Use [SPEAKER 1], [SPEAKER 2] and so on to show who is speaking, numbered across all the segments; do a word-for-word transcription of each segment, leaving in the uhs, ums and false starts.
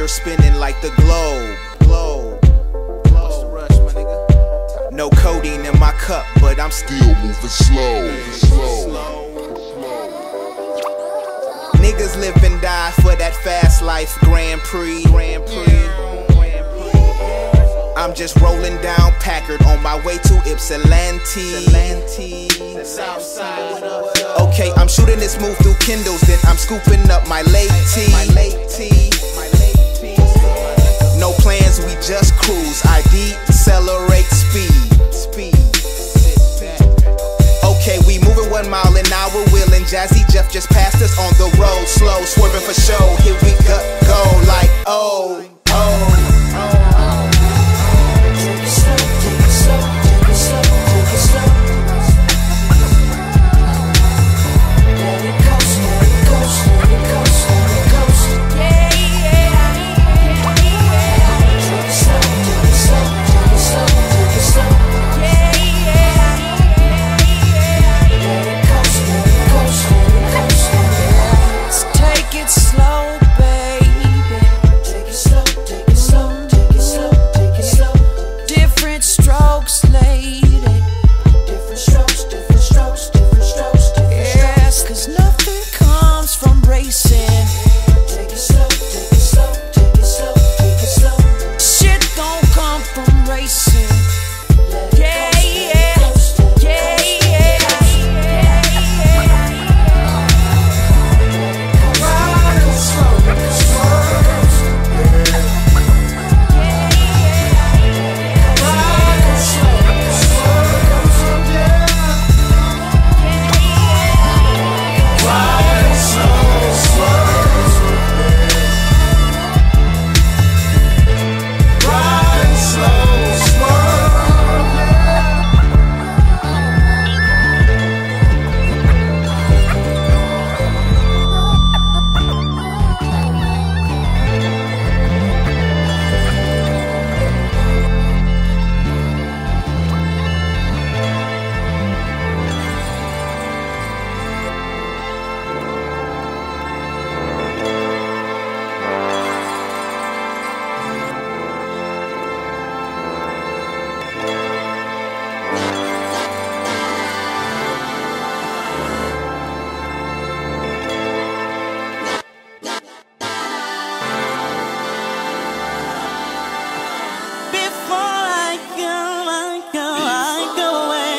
[SPEAKER 1] you're spinning like the globe. Globe. What's the rush, my nigga? No codeine in my cup, but I'm still moving slow. Slow. Niggas live and die for that fast life Grand Prix. Grand Prix. I'm just rolling down Packard on my way to Ypsilanti. Okay, I'm shooting this move through Kindles, then I'm scooping up my late tea. No plans, we just cruise. I decelerate speed. Speed. Okay, we moving one mile an hour, wheeling. Jazzy Jeff just passed us on the road, slow, swerving for show. Here we go, go like oh, oh.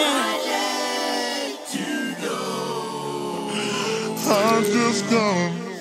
[SPEAKER 2] I'm just gone.